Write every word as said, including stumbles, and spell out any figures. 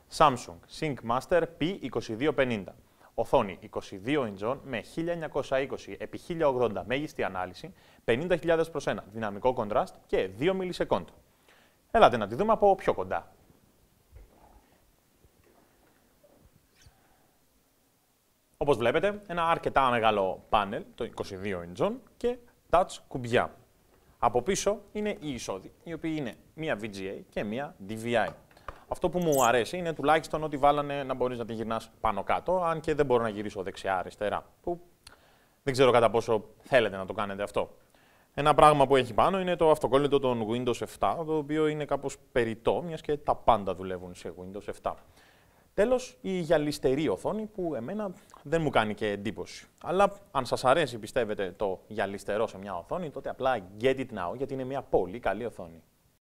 Samsung SyncMaster πι είκοσι δύο πενήντα. Οθόνη είκοσι δύο ιντσών με χίλια εννιακόσια είκοσι επί χίλια ογδόντα μέγιστη ανάλυση, πενήντα χιλιάδες προς ένα δυναμικό κοντράστ και δύο μιλισεκόντ. Έλατε να τη δούμε από πιο κοντά. Όπως βλέπετε, ένα αρκετά μεγάλο πάνελ, το είκοσι δύο ιντσών και touch κουμπιά. Από πίσω είναι οι εισόδοι, οι οποίοι είναι μία βι τζι έι και μία ντι βι άι. Αυτό που μου αρέσει είναι τουλάχιστον ότι βάλανε να μπορείς να τη γυρνάς πάνω κάτω, αν και δεν μπορώ να γυρίσω δεξιά-αριστερά, που δεν ξέρω κατά πόσο θέλετε να το κάνετε αυτό. Ένα πράγμα που έχει πάνω είναι το αυτοκόλλητο των Windows επτά, το οποίο είναι κάπως περιττό, μιας και τα πάντα δουλεύουν σε Windows επτά. Τέλος, η γυαλιστερή οθόνη που εμένα δεν μου κάνει και εντύπωση. Αλλά αν σας αρέσει, πιστεύετε, το γυαλιστερό σε μια οθόνη, τότε απλά get it now, γιατί είναι μια πολύ καλή οθόνη.